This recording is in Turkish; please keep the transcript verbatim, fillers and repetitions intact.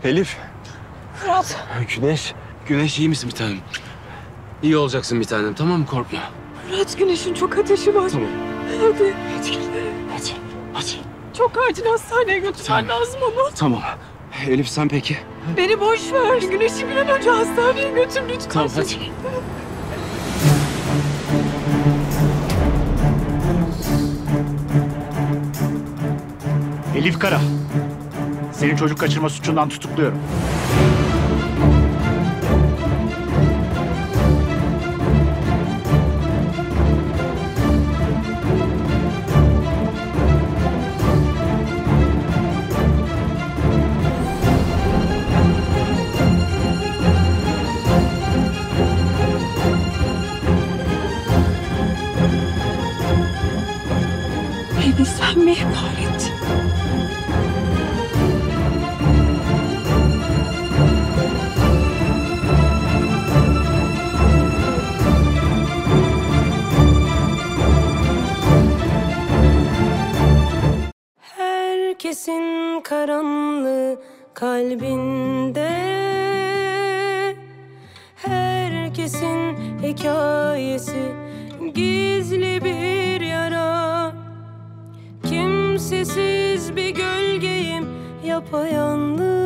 Elif. Fırat. Güneş. Güneş iyi misin bir tanem? İyi olacaksın bir tanem, tamam mı? Korkma. Fırat, Güneş'in çok ateşi var. Tamam. Hadi. Hadi gel. Hadi. Hadi. Çok acil hastaneye götürmen Tamam. lazım onu. Tamam. Elif sen peki? Beni boş ver. Güneş'i bir an önce hastaneye götür lütfen. Tamam hadi. Elif Kara, seni çocuk kaçırma suçundan tutukluyorum. Beni sen mi ihbar ettin? Herkesin karanlığı kalbinde, herkesin hikayesi gizli bir yara. Kimsesiz bir gölgeyim yapayalnız.